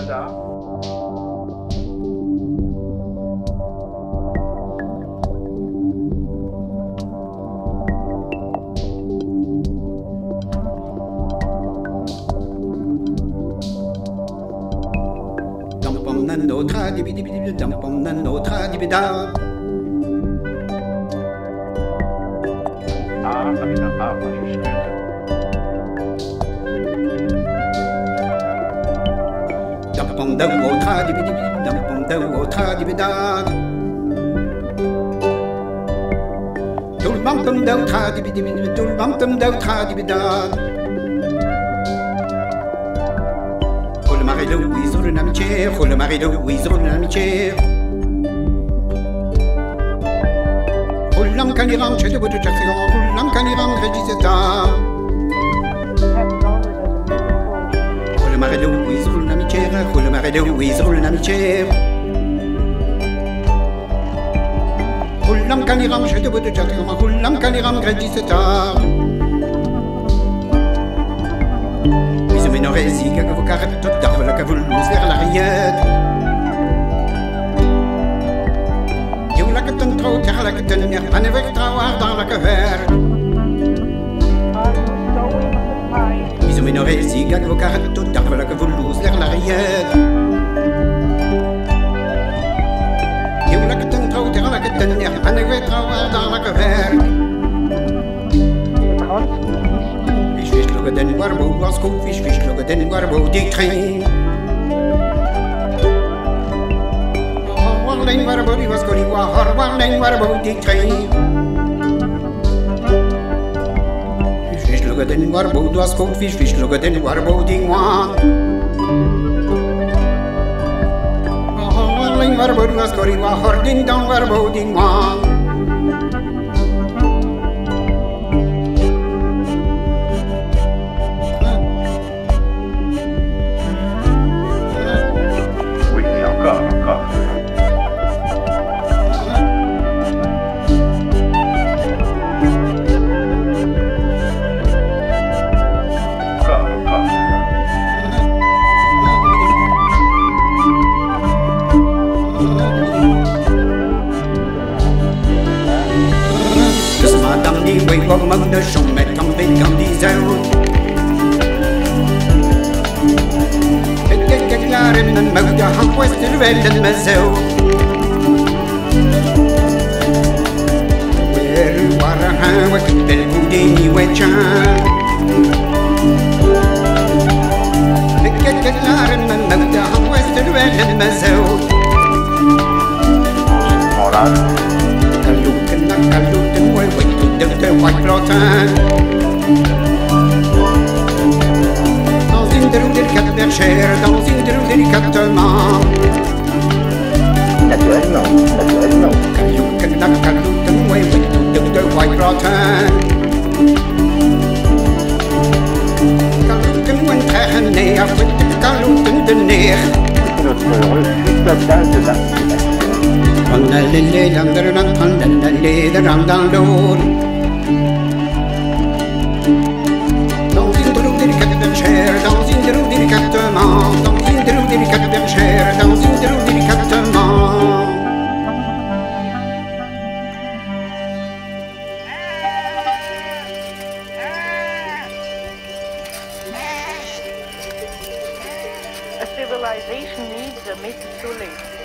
Canada. Notre dibidibidib, dampom notre dibida. Ah, avec un A majuscule. Dampom notre dibidibidib, dampom notre dibida. Tout le monde notre dibidibidib, tout le monde notre dibida. Louise roule une amitié, roule Marie Louise roule une amitié. Roulant caniram, chez le bout de Chassegon, roulant caniram, Régisseta. Roule Marie Louise roule une amitié, roule Marie Louise roule une amitié. Roulant caniram, chez le bout de Chassegon, roulant caniram, Régisseta. Minorezi, gagavo carrette, tout d'arve la cavoule, vers l'arrière. You la captain trop, terre la captain, un évêque trawar dans la caverne. Minorezi, gagavo carrette, tout d'arve la cavoule, vers l'arrière. You la captain trop, terre la captain, un évêque trawar dans la caverne. Den warbo was goed fisch look den warbo die train. Warling warbo die was good warling warbo die train. Fisch look den warbo was goed fisch look den warbo die one. Warling warbo was good warling down warbo die one. Quay qua mâm nơi sông mẹ thăm bên cầm đi gieo. Cái la rem năn màu cho hăng quest từ về năn mà gieo. Quê qua ra ha qua kinh bel cu đi ni quê cha. Cái la rem năn màu cho hăng quest từ về năn mà gieo. Kalu tin quay quay đừng theo hoạch lo tan. Dans une de délicate bergère, dans une de délicatement. Naturellement. Kalu tin quay quay đừng theo hoạch lo tan. Kalu tin quay très hân nề, après kalu tin de nề. Notre refus total de vaccination. On a les dans l'eau. Dans une de délicate bergère, dans une de délicatement, dans une de délicate bergère, dans une de délicatement. A civilization needs a myth to live.